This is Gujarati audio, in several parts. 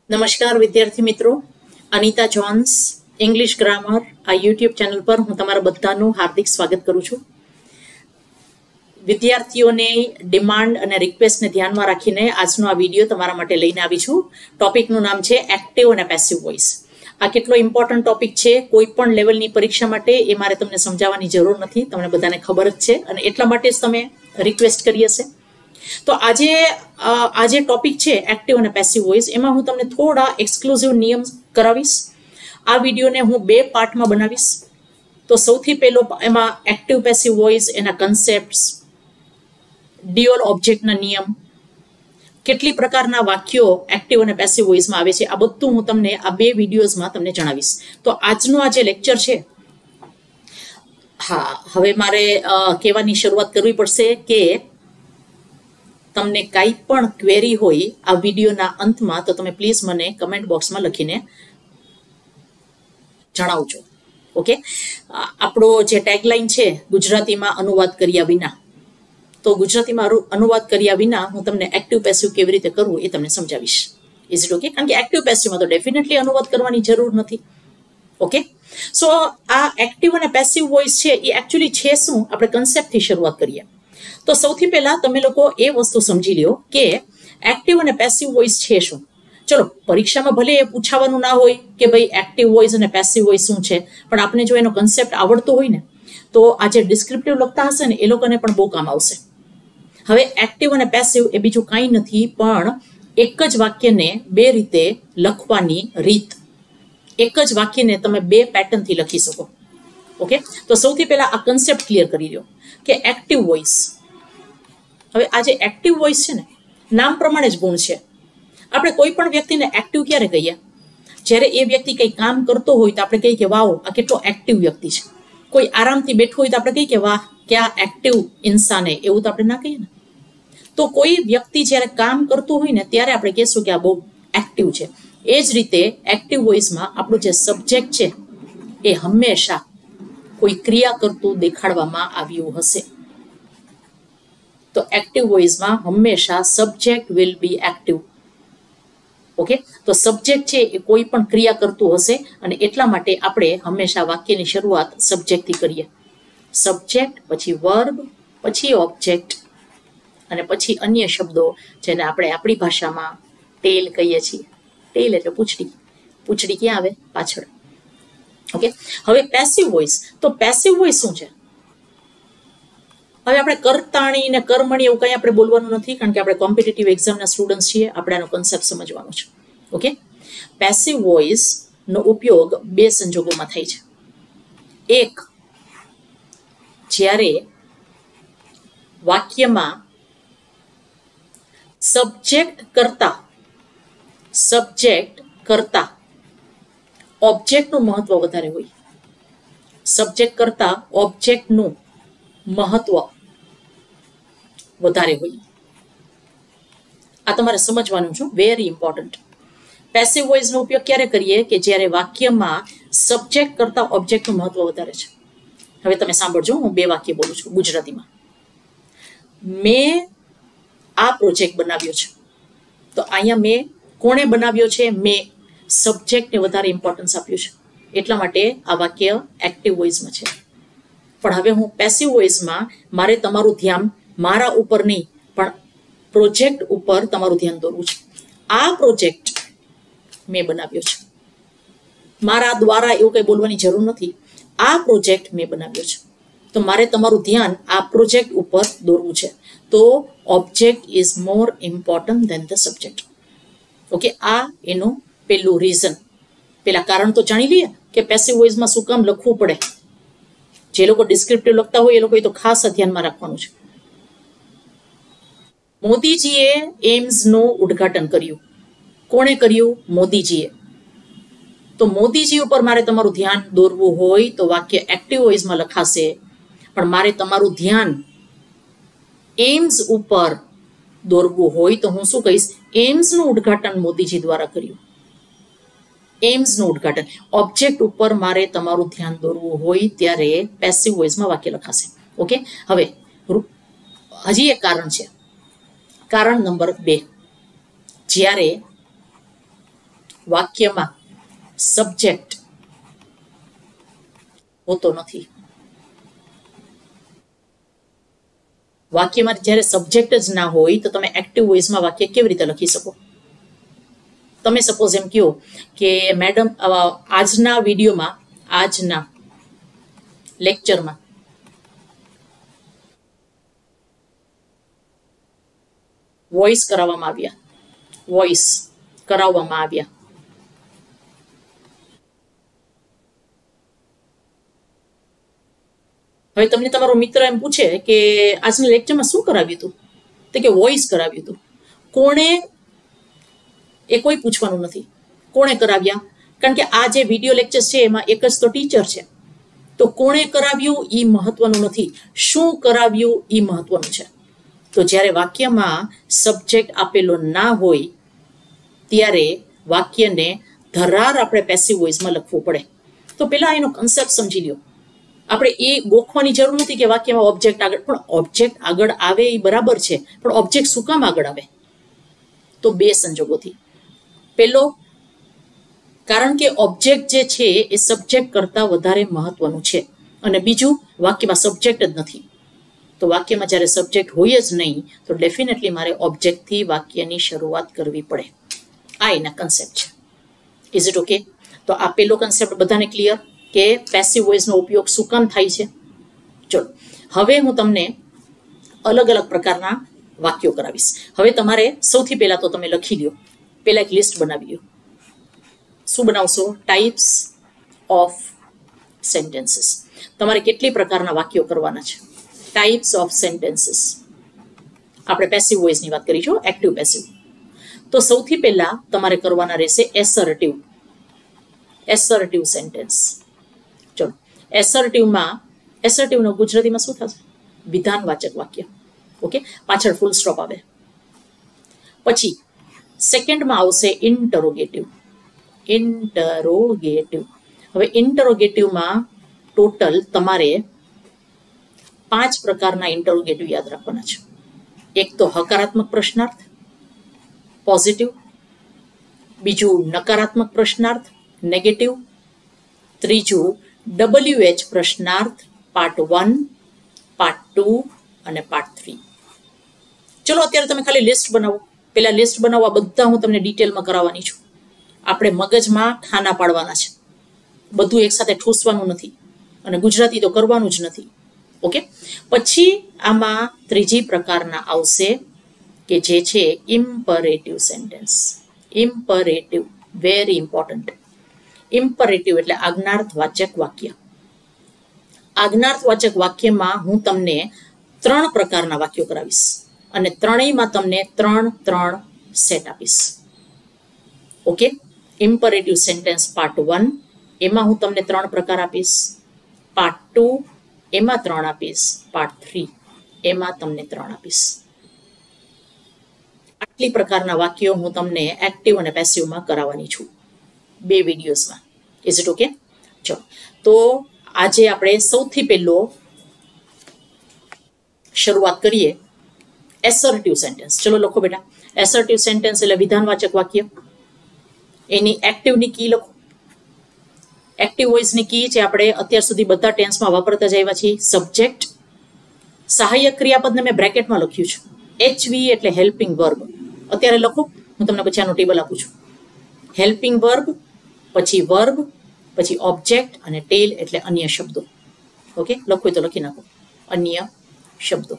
નમસ્કાર વિદ્યાર્થી મિત્રો, અનિતા જોન્સ ઇંગ્લિશ ગ્રામર આ યુટ્યુબ ચેનલ પર હું તમારા બધાનું હાર્દિક સ્વાગત કરું છું. વિદ્યાર્થીઓને ડિમાન્ડ અને રિક્વેસ્ટને ધ્યાનમાં રાખીને આજનો આ વિડીયો તમારા માટે લઈને આવી છું. ટોપિકનું નામ છે એક્ટિવ અને પેસિવ વોઇસ. આ કેટલો ઇમ્પોર્ટન્ટ ટોપિક છે, કોઈ પણ લેવલની પરીક્ષા માટે એ મારે તમને સમજાવવાની જરૂર નથી, તમને બધાને ખબર જ છે અને એટલા માટે જ તમે રિક્વેસ્ટ કરી હશે. તો આજે ટોપિક છે એક્ટિવ અને પેસિવ વોઇસ. એમાં હું તમને થોડા એક્સક્લુઝિવ નિયમ કરાવીશ. આ વિડીયોને હું 2 પાર્ટમાં બનાવીશ. તો સૌથી પહેલો એમાં એક્ટિવ પેસિવ વોઇસ, એના કન્સેપ્ટ્સ, ડ્યુઅલ ઓબ્જેક્ટના નિયમ, કેટલી પ્રકારના વાક્યો એક્ટિવ અને પેસિવ વોઇસમાં આવે છે, આ બધું હું તમને આ 2 વિડીયોઝમાં તમને જણાવીશ. તો આજનો આ જે લેક્ચર છે, હા, હવે મારે કહેવાની શરૂઆત કરવી પડશે કે તમને કાંઈ પણ ક્વેરી હોય આ વિડીયોના અંતમાં તો તમે પ્લીઝ મને કમેન્ટ બોક્સમાં લખીને જણાવજો. ઓકે, આપણો જે ટેગલાઇન છે ગુજરાતીમાં અનુવાદ કર્યા વિના, તો ગુજરાતીમાં અનુવાદ કર્યા વિના હું તમને એક્ટિવ પેસિવ કેવી રીતે કરવું એ તમને સમજાવીશ. Is it okay? કારણ કે એક્ટિવ પેસિવમાં તો ડેફિનેટલી અનુવાદ કરવાની જરૂર નથી. ઓકે, સો આ એક્ટિવ અને પેસિવ વોઇસ છે એ એકચ્યુઅલી છે શું, આપણે કન્સેપ્ટથી શરૂઆત કરીએ. તો સૌથી પહેલા તમે લોકો એ વસ્તુ સમજી લ્યો કે એક્ટિવ અને પેસિવ વોઇસ છે શું. ચલો, પરીક્ષામાં ભલે એ પૂછાવાનું ના હોય કે ભાઈ એક્ટિવ વોઇસ અને પેસિવ વોઇસ શું છે, પણ આપણે જો એનો કન્સેપ્ટ આવડતો હોય ને તો આ જે ડિસ્ક્રિપ્ટિવ લખતા હશે ને એ લોકોને પણ બહુ કામ આવશે. હવે એક્ટિવ અને પેસિવ એ બીજું કાંઈ નથી પણ એક જ વાક્યને 2 રીતે લખવાની રીત. એક જ વાક્યને તમે 2 પેટર્નથી લખી શકો. ઓકે, તો સૌથી પહેલા આ કન્સેપ્ટ ક્લિયર કરી લો કે એક્ટિવ વોઇસ. હવે આ જે એક્ટિવ વોઇસ છે ને, નામ પ્રમાણે જ ગુણ છે. આપણે કોઈ પણ વ્યક્તિને એક્ટિવ ક્યારે કહીએ? જ્યારે એ વ્યક્તિ કંઈ કામ કરતો હોય તો આપણે કહીએ કે વાવ, આ કેટલો એક્ટિવ વ્યક્તિ છે. કોઈ આરામથી બેઠું હોય તો આપણે કહીએ કે વાહ, ક્યાં એક્ટિવ ઇન્સાન હે, એવું તો આપણે ના કહીએ ને. તો કોઈ વ્યક્તિ જ્યારે કામ કરતું હોય ને ત્યારે આપણે કહીશું કે આ બહુ એક્ટિવ છે. એ જ રીતે એક્ટિવ વોઇસમાં આપણું જે સબ્જેક્ટ છે એ હંમેશા કોઈ ક્રિયા કરતું દેખાડવામાં આવ્યું હશે. તો એક્ટિવ વોઇસમાં હંમેશા subject will be active. Okay, તો સબ્જેક્ટ છે એ કોઈ પણ ક્રિયા કરતું હશે અને એટલા માટે આપણે હંમેશા વાક્યની શરૂઆત સબ્જેક્ટથી કરીએ. સબ્જેક્ટ, પછી વર્બ, પછી ઓબ્જેક્ટ અને પછી અન્ય શબ્દો જેને આપણે આપણી ભાષામાં ટેલ કહીએ છીએ. ટેલ એટલે પૂંછડી. પૂંછડી ક્યાં આવે? પાછળ. ઓકે, હવે પેસિવ વોઇસ. તો પેસિવ વોઇસ શું છે? હવે આપણે કરતાણી ને કર્મણી એવું કંઈ આપણે બોલવાનું નથી, કારણ કે આપણે કોમ્પિટિટિવ એક્ઝામના સ્ટુડન્ટ છીએ, આપણે આનો કન્સેપ્ટ સમજવાનો છે. ઓકે, પેસિવ વોઇસનો ઉપયોગ 2 સંજોગોમાં થાય છે. એક, જ્યારે વાક્યમાં સબ્જેક્ટ કરતા ઓબ્જેક્ટનું મહત્વ વધારે હોય. સબ્જેક્ટ કરતા ઓબ્જેક્ટનું મહત્વ વધારે હોય. આ તમારે સમજવાનું છે, વેરી ઇમ્પોર્ટન્ટ. પેસિવ વોઇસનો ઉપયોગ ક્યારે કરીએ? કે જ્યારે વાક્યમાં સબ્જેક્ટ કરતા ઓબ્જેક્ટનું મહત્વ વધારે છે. હવે તમે સાંભળજો, હું 2 વાક્ય બોલું છું ગુજરાતીમાં. મેં આ પ્રોજેક્ટ બનાવ્યો છે. તો અહીંયા મેં કોણે બનાવ્યો છે? મેં સબ્જેક્ટને વધારે ઇમ્પોર્ટન્સ આપ્યું છે, એટલા માટે આ વાક્ય એક્ટિવ વોઇસમાં છે. પણ હવે હું પેસિવ વોઇસમાં મારે તમારું ધ્યાન મારા ઉપર નહીં પણ પ્રોજેક્ટ ઉપર તમારું ધ્યાન દોરવું છે. આ પ્રોજેક્ટ મેં બનાવ્યો છે. મારા દ્વારા એવું કંઈ બોલવાની જરૂર નથી. આ પ્રોજેક્ટ મેં બનાવ્યો છે. તો મારે તમારું ધ્યાન આ પ્રોજેક્ટ ઉપર દોરવું છે. તો object is more important than the subject. Okay, આ એનું પહેલું રીઝન. પેલા કારણ તો જાણી લઈએ કે પેસિવ વોઇસમાં શું કામ લખવું પડે. જે લોકો ડિસ્ક્રિપ્ટિવ લખતા હોય એ લોકોએ તો ખાસ ધ્યાનમાં રાખવાનું છે. મોદીજીએ એમ્સનું ઉદ્ઘાટન કર્યું. કોણે કર્યું? મોદીજીએ. તો મોદીજી ઉપર મારે તમારું ધ્યાન દોરવું હોય તો વાક્ય એક્ટિવ વોઇસમાં લખાશે. પણ મારે તમારું ધ્યાન એમ્સ ઉપર દોરવું હોય તો હું શું કહીશ? એમ્સનું ઉદ્ઘાટન મોદીજી દ્વારા કર્યું. એમ્સનું ઉદ્ઘાટન. ઓબ્જેક્ટ ઉપર મારે તમારું ધ્યાન દોરવું હોય ત્યારે પેસિવ વોઇસમાં વાક્ય લખાશે. ઓકે, હવે હજી એક કારણ છે. કારણ નંબર 2, જ્યારે વાક્યમાં સબ્જેક્ટ હોતો નથી. વાક્યમાં જ્યારે સબ્જેક્ટ જ ના હોય તો તમે એક્ટિવ વોઇસમાં વાક્ય કેવી રીતે લખી શકો? તમે સપોઝ એમ કહો કે મેડમ આજના વિડીયોમાં, આજના લેક્ચરમાં વોઇસ કરાવવામાં આવ્યા, વોઇસ કરાવવામાં આવ્યા. હવે તમને તમારો મિત્ર એમ પૂછે કે આજના લેક્ચરમાં શું કરાવ્યું હતું? તો કે વોઇસ કરાવ્યું હતું. કોણે? એ કોઈ પૂછવાનું નથી કોણે કરાવ્યા, કારણ કે આ જે વિડીયો લેક્ચર છે એમાં એક જ તો ટીચર છે. તો કોણે કરાવ્યું એ મહત્વનું નથી, શું કરાવ્યું એ મહત્વનું છે. તો જ્યારે વાક્યમાં સબ્જેક્ટ આપેલો ના હોય ત્યારે વાક્યને ધરાર આપણે પેસિવ વોઇસમાં લખવું પડે. તો પહેલા એનો કન્સેપ્ટ સમજી લ્યો. આપણે એ ગોખવાની જરૂર નથી કે વાક્યમાં ઓબ્જેક્ટ આગળ, પણ ઓબ્જેક્ટ આગળ આવે એ બરાબર છે, પણ ઓબ્જેક્ટ શું કામ આગળ આવે? તો બે સંજોગોથી. પહેલો, કારણ કે ઓબ્જેક્ટ જે છે એ સબ્જેક્ટ કરતાં વધારે મહત્વનું છે, અને બીજું વાક્યમાં સબ્જેક્ટ જ નથી. તો વાક્યમાં જ્યારે સબ્જેક્ટ હોય જ નહીં તો ડેફિનેટલી મારે ઓબ્જેક્ટથી વાક્યની શરૂઆત કરવી પડે. આ એના કન્સેપ્ટ છે. Is it okay? તો આ પેલો કન્સેપ્ટ બધાને ક્લિયર કે પેસિવ વોઇસનો ઉપયોગ શું કામ થાય છે? ચલો હવે હું તમને અલગ અલગ પ્રકારના વાક્યો કરાવીશ. હવે તમારે સૌથી પહેલા તો તમે લખી લ્યો, પહેલા એક લિસ્ટ બનાવી લો. શું બનાવશો? Types of sentences. તમારે કેટલી પ્રકારના વાક્યો કરવાના છે? Types of sentences. આપણે પેસિવ વોઇસની વાત કરીશું, એક્ટિવ પેસિવ. તો સૌથી પહેલા તમારે કરવાના રહેશે એસર્ટિવ. Assertive sentence. ચલો એસર્ટિવનો ગુજરાતીમાં શું થશે? વિધાનવાચક વાક્ય. ઓકે, પાછળ ફૂલ સ્ટોપ આવે. પછી સેકન્ડમાં આવશે ઇન્ટરોગેટિવ. ઇન્ટરોગેટિવ. હવે ઇન્ટરોગેટિવમાં ટોટલ તમારે 5 પ્રકારના ઇન્ટરોગેટિવ યાદ રાખવાના છે. એક તો હકારાત્મક પ્રશ્નાર્થ, પોઝિટિવ. બીજું નકારાત્મક પ્રશ્નાર્થ, નેગેટિવ. ત્રીજું WH પ્રશ્નાર્થ, પાર્ટ 1, પાર્ટ 2 અને પાર્ટ 3. ચલો અત્યારે તમે ખાલી લિસ્ટ બનાવો. પેલા લિસ્ટ બનાવવા બધા હું તમને ડિટેલમાં કરાવવાની છું. આપણે મગજમાં ખાના પાડવાના છે, બધું એકસાથે ઠૂસવાનું નથી, અને ગુજરાતી તો કરવાનું જ નથી. ઓકે, પછી આમાં ત્રીજી પ્રકારના આવશે કે જે છે imperative sentence. Imperative, very important. Imperative એટલે આજ્ઞાર્થવાચક વાક્ય. આજ્ઞાર્થવાચક વાક્યમાં હું તમને 3 પ્રકારના વાક્યો કરાવીશ, અને ત્રણેયમાં તમને 3 સેટ આપીશ. ઓકે, ઇમ્પરેટિવ સેન્ટેન્સ પાર્ટ 1 એમાં હું તમને 3 પ્રકાર આપીશ, પાર્ટ 2 એમાં 3 આપીશ, પાર્ટ 3 એમાં તમને 3 આપીશ. આટલી પ્રકારના વાક્યો હું તમને એક્ટિવ અને પેસિવમાં કરાવવાની છું 2 વિડીયોઝમાં. Is it okay? ચલો, તો આજે આપણે સૌથી પહેલો શરૂઆત કરીએ એસર્ટિવ સેન્ટેન્સ. ચલો લખો બેટા. એસર્ટિવ સેન્ટેન્સ એટલે વિધાનવાચક વાક્ય. એની એક્ટિવની કી લખો. એક્ટિવ વોઇસની કી છે આપણે અત્યાર સુધી બધા ટેન્સમાં વાપરતા જ આવ્યા છીએ. સબ્જેક્ટ, સહાયક ક્રિયાપદને મેં બ્રેકેટમાં લખ્યું છે. HV એટલે હેલ્પિંગ વર્બ. અત્યારે લખો, હું તમને પછી આનું ટેબલ આપું છું. હેલ્પિંગ વર્બ, પછી વર્બ, પછી ઓબ્જેક્ટ, અને ટેલ એટલે અન્ય શબ્દો. ઓકે, લખો તો લખી નાખો, અન્ય શબ્દો.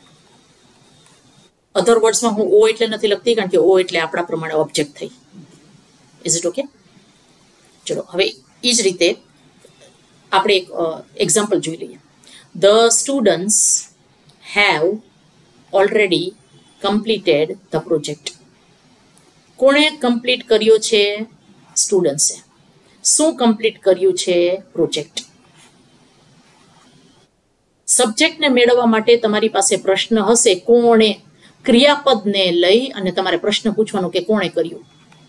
અધર વર્ડ્સમાં હું ઓ એટલે નથી લખતી, કારણ કે ઓ એટલે આપણા પ્રમાણે ઓબ્જેક્ટ થઈ. Is it okay? ચલો હવે એ જ રીતે આપણે એક એક્ઝામ્પલ જોઈ લઈએ. The students have already completed the project. કોણે કમ્પ્લીટ કર્યો છે? સ્ટુડન્ટ્સે. શું કમ્પ્લીટ કર્યું છે? પ્રોજેક્ટ. સબ્જેક્ટને મેળવવા માટે તમારી પાસે પ્રશ્ન હશે, કોણે? ક્રિયાપદને લઈ અને તમારે પ્રશ્ન પૂછવાનો કે કોણે કર્યું.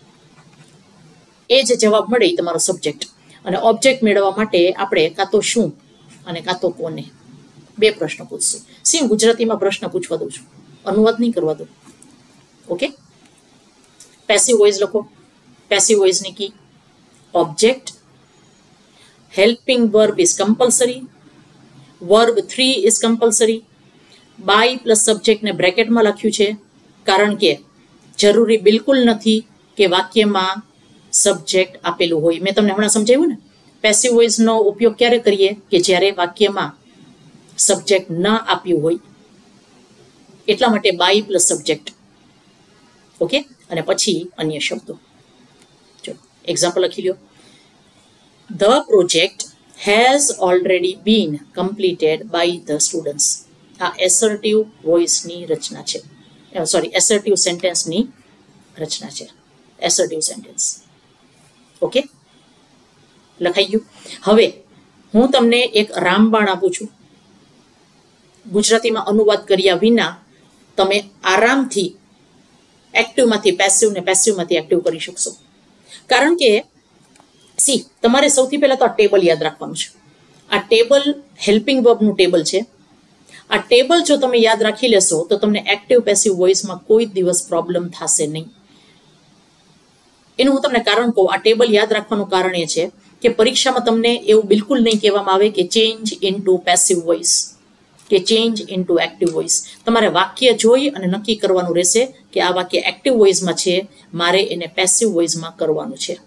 એ જે જવાબ મળે એ તમારો સબ્જેક્ટ. અને ઓબ્જેક્ટ મેળવવા માટે આપણે કાં તો શું અને કાં તો કોને 2 પ્રશ્નો પૂછશું. હું ગુજરાતીમાં પ્રશ્ન પૂછવા દઉં છું, અનુવાદ નહીં કરવા દઉં. ઓકે, પેસિવ વોઇસ લખો. પેસિવ વોઇસની key. Object, helping verb is compulsory, verb 3 is compulsory. By plus સબ્જેક્ટને બ્રેકેટમાં લખ્યું છે કારણ કે જરૂરી બિલકુલ નથી કે વાક્યમાં સબ્જેક્ટ આપેલું હોય. મેં તમને હમણાં સમજાવ્યું ને, પેસિવ વોઇસનો ઉપયોગ ક્યારે કરીએ કે જ્યારે વાક્યમાં સબ્જેક્ટ ન આપ્યું હોય, એટલા માટે બાય પ્લસ સબ્જેક્ટ. ઓકે, અને પછી અન્ય શબ્દો. ચલો એક્ઝામ્પલ લખી લ્યો. The project has already been completed by the students. આ એસર્ટિવ વોઇસની રચના છે, સોરી એસર્ટિવ સેન્ટેન્સની રચના છે. Assertive sentence. ઓકે, લખાઈ ગયું. હવે હું તમને એક રામબાણ આપું છું. ગુજરાતીમાં અનુવાદ કર્યા વિના તમે આરામથી એક્ટિવમાંથી પેસિવ ને પેસિવમાંથી એક્ટિવ કરી શકશો. કારણ કે તમારે સૌથી પહેલા તો આ ટેબલ યાદ રાખવાનું છે. આ ટેબલ હેલ્પિંગ વર્બનું ટેબલ છે. આ ટેબલ જો તમે યાદ રાખી લેશો તો તમને એક્ટિવ પેસિવ વોઇસમાં કોઈ દિવસ પ્રોબ્લેમ થશે નહીં. એનું હું તમને કારણ કહું. આ ટેબલ યાદ રાખવાનું કારણ એ છે કે પરીક્ષામાં તમને એવું બિલકુલ નહીં કહેવામાં આવે કે ચેન્જ ઇનટુ પેસિવ વોઇસ કે ચેન્જ ઇનટુ એક્ટિવ વોઇસ. તમારે વાક્ય જોઈ અને નક્કી કરવાનું રહેશે કે આ વાક્ય એક્ટિવ વોઇસમાં છે, મારે એને પેસિવ વોઇસમાં કરવાનું છે,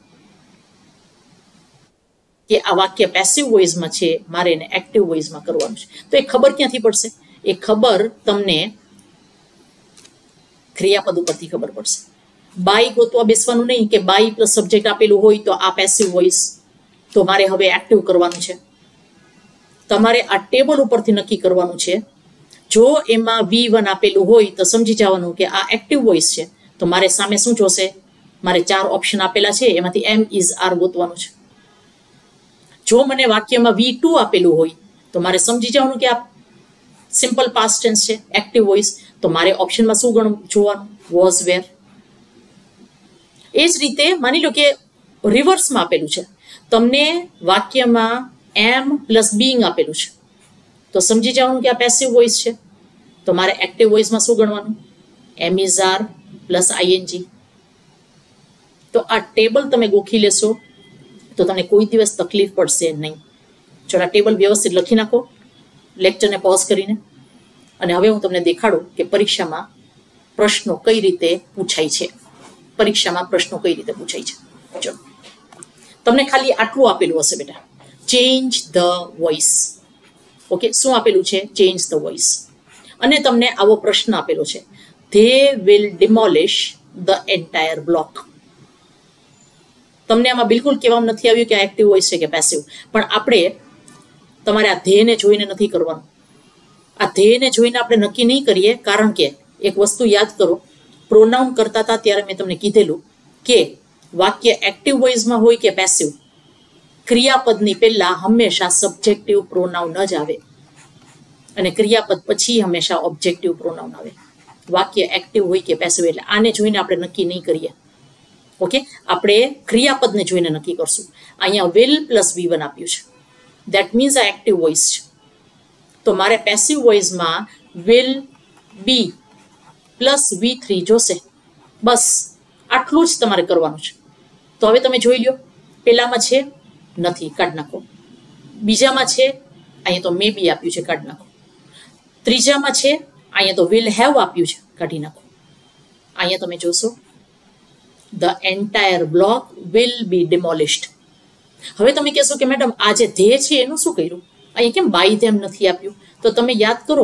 કે આ વાક્ય પેસિવ વોઇસમાં છે, મારે એને એક્ટિવ વોઇસમાં કરવાનું છે. તો એ ખબર ક્યાંથી પડશે? એ ખબર તમને ક્રિયાપદ ઉપરથી ખબર પડશે. બાય ગોતવા બેસવાનું નહીં કે બાય પ્લસ સબ્જેક્ટ આપેલું હોય તો આ પેસિવ વોઇસ, તો મારે હવે એક્ટિવ કરવાનું છે. તમારે આ ટેબલ ઉપરથી નક્કી કરવાનું છે. જો એમાં V1 આપેલું હોય તો સમજી જવાનું કે આ એક્ટિવ વોઇસ છે. તો મારે સામે શું જોશે? મારે 4 ઓપ્શન આપેલા છે, એમાંથી M is R ગોતવાનું છે. જો મને વાક્યમાં V2 આપેલું હોય તો મારે સમજી જવાનું કે આ સિમ્પલ પાસ્ટ ટેન્સ છે, એક્ટિવ વોઇસ. તો મારે ઓપ્શનમાં શું જોવાનું? વોઝ, વેર. એ જ રીતે માની લો કે રિવર્સમાં આપેલું છે. તમને વાક્યમાં એમ પ્લસ બીંગ આપેલું છે, તો સમજી જવાનું કે આ પેસિવ વોઇસ છે. તો મારે એક્ટિવ વોઇસમાં શું ગણવાનું? Am is are plus ING. તો આ ટેબલ તમે ગોખી લેશો તો તમને કોઈ દિવસ તકલીફ પડશે નહીં. ચલો આ ટેબલ વ્યવસ્થિત લખી નાખો લેક્ચરને પોઝ કરીને. અને હવે હું તમને દેખાડું કે પરીક્ષામાં પ્રશ્નો કઈ રીતે પૂછાય છે. પરીક્ષામાં પ્રશ્નો કઈ રીતે પૂછાય છે. ચલો તમને ખાલી આટલું આપેલું હશે બેટા, ચેન્જ ધ વોઇસ. ઓકે, શું આપેલું છે? Change the voice. અને તમને આવો પ્રશ્ન આપેલો છે, they will demolish the entire block. તમને આમાં બિલકુલ કહેવામાં નથી આવ્યું કે આ એક્ટિવ વોઇસ છે કે પેસિવ, પણ આપણે તમારે આ ધ્યેયને જોઈને નથી કરવાનું. આ ધ્યેયને જોઈને આપણે નક્કી નહીં કરીએ, કારણ કે એક વસ્તુ યાદ કરો, પ્રોનાઉન કરતા હતા ત્યારે મેં તમને કીધેલું કે વાક્ય એક્ટિવ વોઇસમાં હોય કે પેસિવ, ક્રિયાપદની પહેલા હંમેશા સબ્જેક્ટિવ પ્રોનાઉન જ આવે અને ક્રિયાપદ પછી હંમેશા ઓબ્જેક્ટિવ પ્રોનાઉન આવે. વાક્ય એક્ટિવ હોય કે પેસિવ, એટલે આને જોઈને આપણે નક્કી નહીં કરીએ. ઓકે, આપણે ક્રિયાપદને જોઈને નક્કી કરશું. અહીંયા વિલ પ્લસ V1 આપ્યું છે, દેટ મીન્સ આ એક્ટિવ વોઇસ છે. તો મારે પેસિવ વોઇસમાં વિલ બી પ્લસ V3 જોશે. બસ આટલું જ તમારે કરવાનું છે. તો હવે તમે જોઈ લો, પેલામાં છે નથી, કાઢ નાખો. બીજામાં છે, અહીંયા તો મે બી આપ્યું છે, કાઢ નાખો. ત્રીજામાં છે, અહીંયા તો વિલ હેવ આપ્યું છે, કાઢી નાખો. અહીંયા તમે જોશો the entire block will be demolished. હવે તમે કહેશો કે મેડમ આ જે ધ્યેય છે એનું શું કર્યું? અહીંયા કેમ બાય ધેમ નથી આપ્યું? તો તમે યાદ કરો,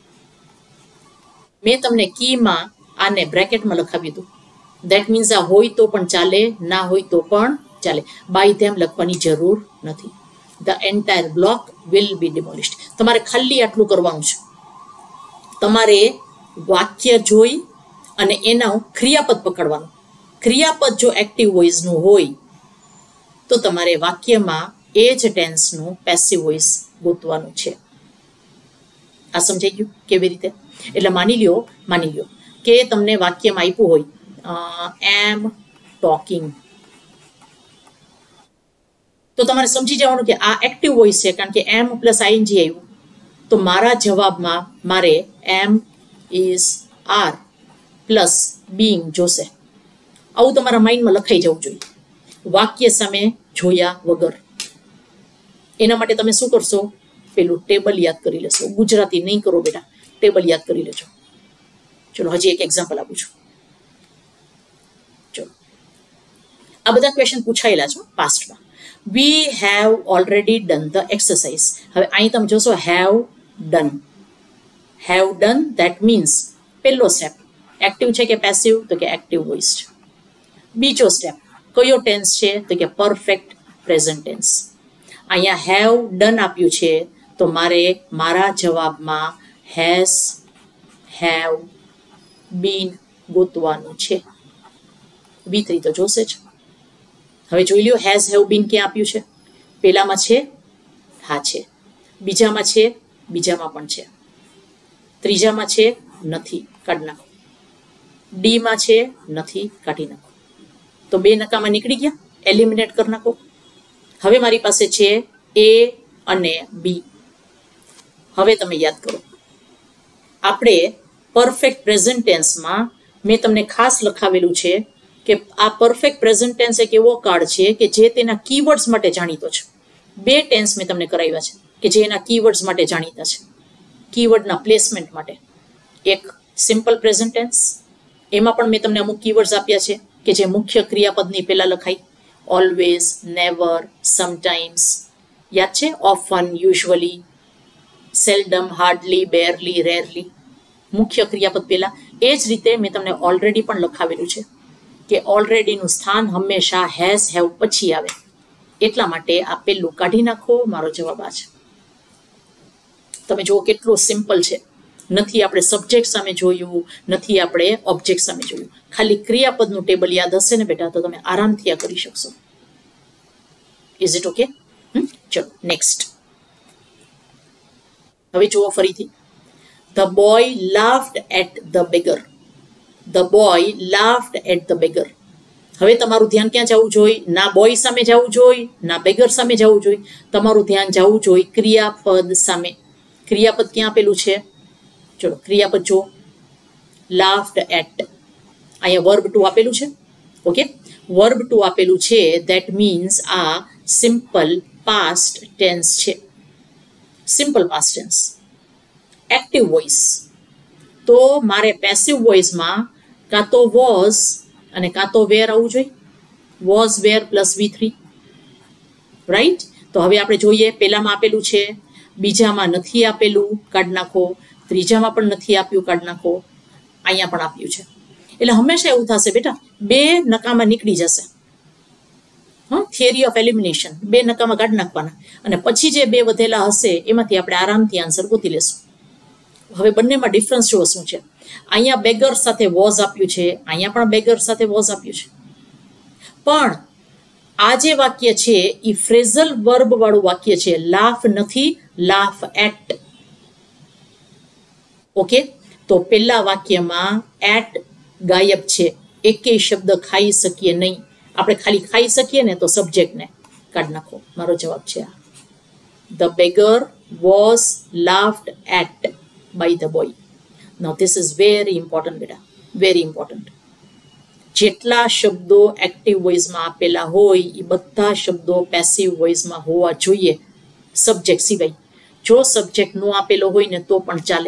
મેં તમને કીમાં આને બ્રેકેટમાં લખાવ્યું હતું. દેટ મીન્સ આ હોય તો પણ ચાલે, ના હોય તો પણ ચાલે. બાય ધેમ લખવાની જરૂર નથી. the entire block will be demolished. તમારે ખાલી આટલું કરવાનું છે. તમારે વાક્ય જોઈ અને એના ક્રિયાપદ પકડવાનું. ક્રિયાપદ જો એક્ટિવ વોઇસનું હોય તો તમારે વાક્યમાં એ જ ટેન્સનું પેસિવ વોઇસ ગોતવાનું છે. આ સમજાઈ ગયું કેવી રીતે? એટલે માની લ્યો કે તમને વાક્યમાં આપ્યું હોય એમ ટોકિંગ, તો તમારે સમજી જવાનું કે આ એક્ટિવ વોઇસ છે, કારણ કે એમ પ્લસ આઈએનજી આવ્યું. તો મારા જવાબમાં મારે am is are plus being જોશે. આવું તમારા માઇન્ડમાં લખાઈ જવું જોઈએ. વાક્ય સામે જોયા વગર. એના માટે તમે શું કરશો? પેલું ટેબલ યાદ કરી લેશો. ગુજરાતી નહીં કરો બેટા, ટેબલ યાદ કરી લેજો. ચલો હજી એક એક્ઝામ્પલ આપું છું. ચલો, આ બધા ક્વેશ્ચન પૂછાયેલા છે પાસ્ટમાં. We have already done the exercise. હવે અહીં તમે જોશો have done. Have done that means પહેલો સ્ટેપ એક્ટિવ છે કે પેસિવ? તો કે એક્ટિવ વોઇસ છે. બીજો સ્ટેપ કયો ટેન્સ છે? તો કે પરફેક્ટ પ્રેઝન્ટ ટેન્સ. અહીંયા હેવ ડન આપ્યું છે તો મારે મારા જવાબમાં હેઝ, હેવ, બીન ગોતવાનું છે. V3 તો જોશે જ. હવે જોઈ લ્યો હેઝ, હેવ, બીન ક્યાં આપ્યું છે? પેલામાં છે? હા છે. બીજામાં છે? બીજામાં પણ છે. ત્રીજામાં છે? નથી, કાઢી નાખો. ડીમાં છે? નથી, કાઢી નાખો. તો 2 નકામાં નીકળી ગયા, એલિમિનેટ કરી નાખો. હવે મારી પાસે છે A અને B. હવે તમે યાદ કરો, આપણે પરફેક્ટ પ્રેઝન્ટ ટેન્સમાં મેં તમને ખાસ લખાવેલું છે કે આ પરફેક્ટ પ્રેઝન્ટ ટેન્સ એક એવો કાર્ડ છે કે જે તેના કીવર્ડ્સ માટે જાણીતો છે. 2 ટેન્સ મેં તમને કરાવ્યા છે કે જે એના કીવર્ડ્સ માટે જાણીતા છે, કીવર્ડના પ્લેસમેન્ટ માટે. એક સિમ્પલ પ્રેઝન્ટ ટેન્સ, એમાં પણ મેં તમને અમુક કીવર્ડ્સ આપ્યા છે કે જે મુખ્ય ક્રિયાપદની પહેલા લખાય. ઓલવેઝ, નેવર, સમટાઈમ્સ, યાદ છે? Often, usually, seldom, hardly, barely, rarely, મુખ્ય ક્રિયાપદ પહેલા. એ જ રીતે મેં તમને ઓલરેડી પણ લખાવેલું છે કે ઓલરેડીનું સ્થાન હંમેશા હેઝ, હેવ પછી આવે. એટલા માટે આ પેલું કાઢી નાખો. મારો જવાબ આ છે. તમે જુઓ કેટલું સિમ્પલ છે. નથી આપણે સબ્જેક્ટ સામે જોયું, નથી આપણે ઓબ્જેક્ટ સામે જોયું. ખાલી ક્રિયાપદનું ટેબલ યાદ હશે ને બેટા તો તમે આરામથી આ કરી શકશો. Is it okay? ચલો નેક્સ્ટ. હવે જુઓ ફરીથી. The boy laughed at the beggar. The boy laughed at the beggar. હવે તમારું ધ્યાન ક્યાં જવું જોઈએ? ના બોય સામે જવું જોઈએ, ના બેગર સામે જવું જોઈએ. તમારું ધ્યાન જવું જોઈએ ક્રિયાપદ સામે. ક્રિયાપદ ક્યાં આપેલું છે? ચલો ક્રિયાપદ જો. laughed at. અહીંયા વર્બ 2 આપેલું છે. ઓકે, વર્બ 2 આપેલું છે. ધેટ મીન્સ આ સિમ્પલ પાસ્ટ ટેન્સ છે. Simple past tense. Active voice. તો મારે પેસિવ વોઇસમાં કાં તો વોઝ અને કાં તો વેર આવવું જોઈએ. Was, were plus V3, right? તો હવે આપણે જોઈએ, પહેલામાં આપેલું છે, બીજામાં નથી આપેલું, કાઢી નાખો. ત્રીજામાં પણ નથી આપ્યું, કાઢી નાખો. અહીંયા પણ આપ્યું છે. એટલે હંમેશા એવું થશે બેટા, 2 નકામાં નીકળી જશે. Theory of elimination. 2 નકામાં કાઢી નાખવાના અને પછી જે 2 વધેલા હશે એમાંથી આપણે આરામથી આન્સર ગોતી લેશું. હવે બંનેમાં ડિફરન્સ જુઓ શું છે. અહીંયા બેગર સાથે વોઝ આપ્યું છે, અહીંયા પણ બેગર સાથે વોઝ આપ્યું છે. પણ આ જે વાક્ય છે એ ફ્રેઝલ વર્બ વાળું વાક્ય છે. લાફ નથી, લાફ એટ. ઓકે, તો પહેલા વાક્યમાં એટ ગાયબ છે. એકેય શબ્દ ખાઈ શકીએ નહીં. આપણે ખાલી ખાઈ શકીએ ને તો સબ્જેક્ટને કાઢી નાખો. મારો જવાબ છે આ. The beggar was laughed at by the boy. Now this is very important બેટા, very important. જેટલા શબ્દો એક્ટિવ વોઇસમાં આપેલા હોય એ બધા શબ્દો પેસિવ વોઇસમાં હોવા જોઈએ, સબ્જેક્ટ સિવાય. જો સબ્જેક્ટ નો આપેલો હોય ને તો પણ ચાલે,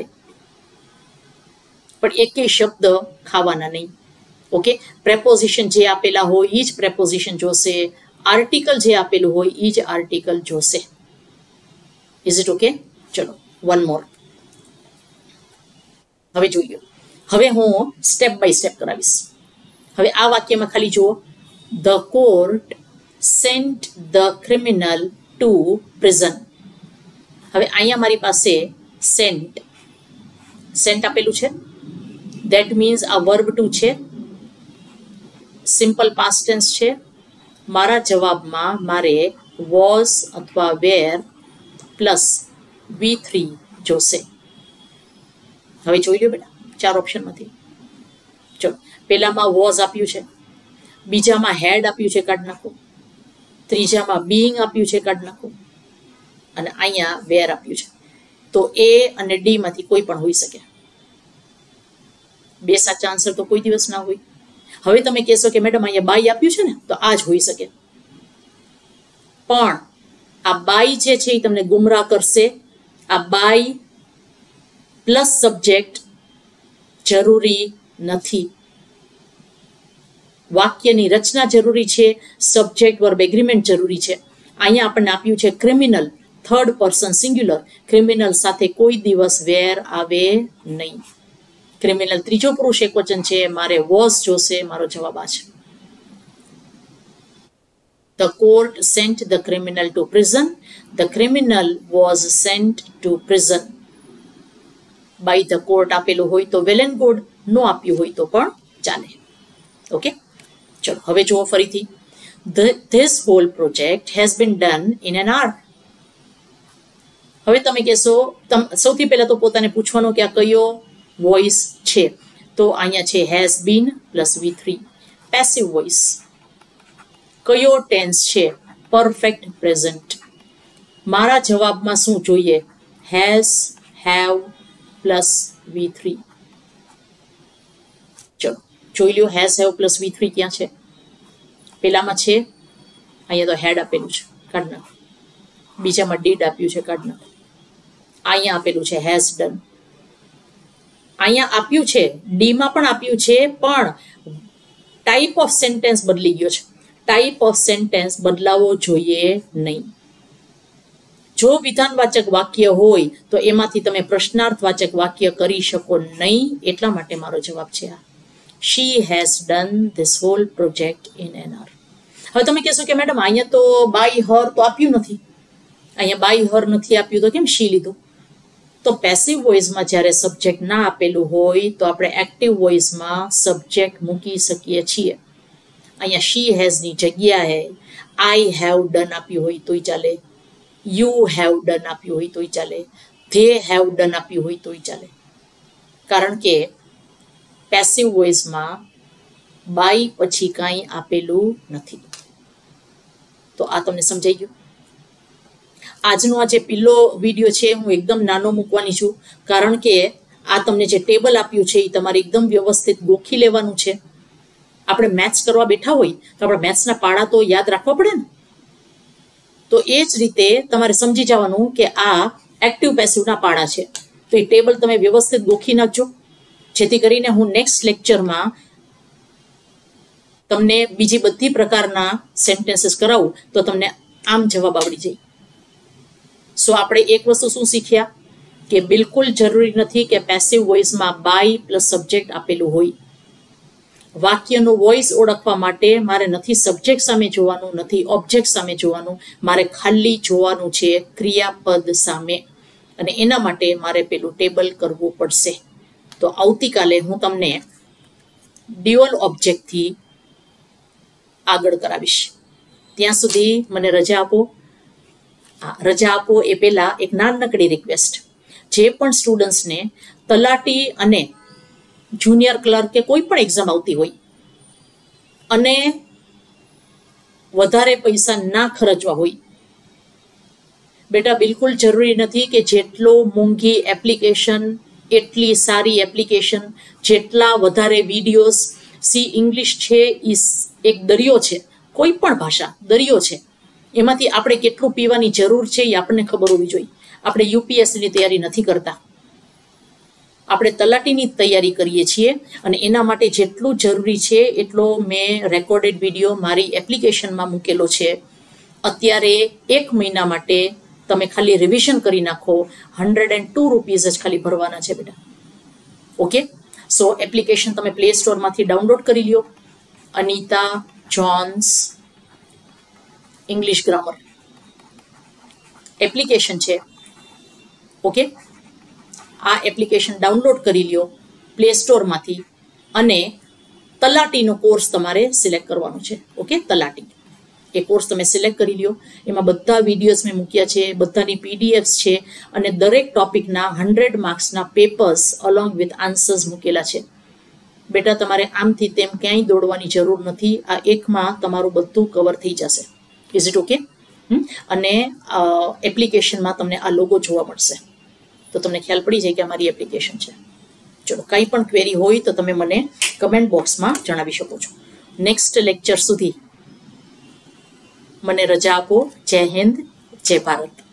પણ એકેય શબ્દ ખાવાના નહીં. ઓકે, પ્રેપોઝિશન જે આપેલા હોય એ જ પ્રેપોઝિશન જોશે. આર્ટિકલ જે આપેલું હોય એ જ આર્ટિકલ જોશે. Is it okay? ચલો વન મોર. હવે જોઈએ. હવે હું સ્ટેપ બાય સ્ટેપ કરાવીશ. હવે આ વાક્યમાં ખાલી જુઓ. The court sent the criminal to prison. હવે અહીંયા મારી પાસે સેન્ટ આપેલું છે. ધેટ મીન્સ આ વર્બ 2 છે, સિમ્પલ પાસ્ટ ટેન્સ છે. મારા જવાબમાં મારે વોઝ અથવા વેર પ્લસ V3 જોશે. હવે જોઈ લો બેટા 4 ઓપ્શનમાંથી. ચલો, પહેલામાં વોઝ આપ્યું છે, બીજામાં હેડ આપ્યું છે, કાઢી નાખો. ત્રીજામાં બીઈંગ આપ્યું છે, કાઢી નાખો. અને અહીંયા વેર આપ્યું છે. તો A અને D માંથી કોઈ પણ હોઈ શકે. 2 સાચા આન્સર તો કોઈ દિવસ ના હોય. હવે તમે કહેશો કે મેડમ અહીંયા બાય આપ્યું છે ને તો આ જ હોઈ શકે, પણ આ બાય જે છે એ તમને ગુમરાહ કરશે. આ બાય પ્લસ સબ્જેક્ટ જરૂરી નથી. વાક્યની રચના જરૂરી છે, સબ્જેક્ટ વર્બ એગ્રીમેન્ટ જરૂરી છે. અહીંયા આપણને આપ્યું છે criminal, third person singular. Criminal સાથે કોઈ દિવસ વેર આવે નહીં. ક્રિમિનલ ત્રીજો પુરુષ એકવચન છે, મારે વોઝ જોશે. મારો જવાબ આ છે. The court sent the criminal to prison. The criminal was sent to prison. By the court આપેલું હોય તો well and good, નો આપ્યું હોય તો પણ ચાલે. ઓકે, ચલો હવે જુઓ ફરીથી. This whole project has been done in an hour. હવે તમે કહેશો, સૌથી પહેલા તો પોતાને પૂછવાનું કે આ કયો વોઇસ છે. તો અહીંયા છે has been plus V3, passive voice. કયો ટેન્સ છે? Perfect present. મારા જવાબમાં શું જોઈએ? Has, have plus V3. ચલો જોઈ લ્યો, હેઝ, હેવ પ્લસ V3 ક્યાં છે? પેલામાં છે, અહીંયા તો હેડ આપેલું છે, કાઢ નાખો. બીજામાં ડીડ આપ્યું છે, કાઢ નાખો. અહીંયા આપેલું છે હેઝ ડન. અહીંયા આપ્યું છે, ડીમાં પણ આપ્યું છે, પણ ટાઈપ ઓફ સેન્ટેન્સ બદલી ગયો છે. ટાઈપ ઓફ સેન્ટેન્સ બદલાવો જોઈએ નહીં. જો વિધાનવાચક વાક્ય હોય તો એમાંથી તમે પ્રશ્નાર્થવાચક વાક્ય કરી શકો નહીં. એટલા માટે મારો જવાબ છે આ. She has done this whole project in an hour. હવે તમે કહેશો કે મેડમ અહીંયા તો બાય હર તો આપ્યું નથી, અહીંયા બાય હર નથી આપ્યું તો કેમ શી લીધું? તો પેસિવ વોઇસમાં જ્યારે સબ્જેક્ટ ના આપેલું હોય તો આપણે એક્ટિવ વોઇસમાં સબ્જેક્ટ મૂકી શકીએ છીએ. અહીંયા શી હેઝની જગ્યાએ આઈ હેવ ડન આપ્યું હોય તોય ચાલે, યુ હેવ ડન આપ્યું હોય તોય ચાલે, ધે હેવ ડન આપ્યું હોય તોય ચાલે. કારણ કે પેસિવ વોઇસમાં બાય પછી કાંઈ આપેલું નથી. તો આ તમને સમજાઈ ગયું? આજનો આ જે પેલો વિડીયો છે હું એકદમ નાનો મૂકવાની છું, કારણ કે આ તમને જે ટેબલ આપ્યું છે એ તમારે એકદમ વ્યવસ્થિત ગોખી લેવાનું છે. આપણે મેથ્સ કરવા બેઠા હોય તો આપણે મેથ્સના પાડા તો યાદ રાખવા પડે ને. તો એ જ રીતે તમારે સમજી જવાનું કે આ એક્ટિવ પેસિવના પાડા છે. તો એ ટેબલ તમે વ્યવસ્થિત ગોખી નાખજો, જેથી કરીને હું નેક્સ્ટ લેક્ચરમાં તમને બીજી બધી પ્રકારના સેન્ટેન્સીસ કરાવું તો તમને આમ જવાબ આવડી જાય. સો આપણે એક વસ્તુ શું શીખ્યા કે બિલકુલ જરૂરી નથી કે પેસિવ વોઇસમાં બાય પ્લસ સબ્જેક્ટ આપેલું હોય. વાક્યનો વોઇસ ઓળખવા માટે મારે નથી સબ્જેક્ટ સામે જોવાનું, નથી ઓબ્જેક્ટ સામે જોવાનું, મારે ખાલી જોવાનું છે ક્રિયાપદ સામે, અને એના માટે મારે પેલું ટેબલ કરવું પડશે. તો આવતીકાલે હું તમને ડ્યુઅલ ઓબ્જેક્ટથી આગળ કરાવીશ. ત્યાં સુધી મને રજા આપો. રજા આપો એ પહેલા એક નાનકડી રિક્વેસ્ટ, જે પણ સ્ટુડન્ટ્સને તલાટી અને જુનિયર ક્લર્ક કે કોઈ પણ એક્ઝામ આવતી હોય અને વધારે પૈસા ના ખર્ચવા હોય, બેટા બિલકુલ જરૂરી નથી કે જેટલો મોંઘી એપ્લિકેશન એટલી સારી એપ્લિકેશન, જેટલા વધારે વિડીયોઝ. ઇંગ્લિશ છે એ એક દરિયો છે, કોઈ પણ ભાષા દરિયો છે, એમાંથી આપણે કેટલું પીવાની જરૂર છે એ આપણને ખબર હોવી જોઈએ. આપણે યુપીએસસીની તૈયારી નથી કરતા, આપણે તલાટીની તૈયારી કરીએ છીએ, અને એના માટે જેટલું જરૂરી છે એટલો મેં રેકોર્ડેડ વિડીયો મારી એપ્લિકેશનમાં મૂકેલો છે. અત્યારે 1 મહિના માટે તમે ખાલી રિવિઝન કરી નાખો, 102 રૂપીઝ જ ખાલી ભરવાના છે બેટા. ઓકે, સો એપ્લિકેશન તમે પ્લે સ્ટોરમાંથી ડાઉનલોડ કરી લ્યો. Anita Jones English grammar application છે. ઓકે, આ એપ્લિકેશન ડાઉનલોડ કરી લ્યો પ્લે સ્ટોરમાંથી, અને તલાટીનો કોર્સ તમારે સિલેક્ટ કરવાનો છે. ઓકે, તલાટી એ કોર્સ તમે સિલેક્ટ કરી લ્યો. એમાં બધા વિડીયોઝ મેં મૂક્યા છે, બધાની પીડીએફ્સ છે, અને દરેક ટોપિકના 100 માર્ક્સના પેપર્સ અલોંગ વિથ આન્સર્સ મૂકેલા છે. બેટા તમારે આમથી તેમ ક્યાંય દોડવાની જરૂર નથી. આ એકમાં તમારું બધું કવર થઈ જશે. Is it okay? અને એપ્લિકેશનમાં તમને આ લોગો જોવા મળશે, તો તમને ખ્યાલ પડી જાય કે અમારી એપ્લિકેશન છે. ચલો કંઈ પણ ક્વેરી હોય તો તમે મને કમેન્ટ બોક્સમાં જણાવી શકો છો. નેક્સ્ટ લેક્ચર સુધી મને રજા આપો. જય હિન્દ, જય ભારત.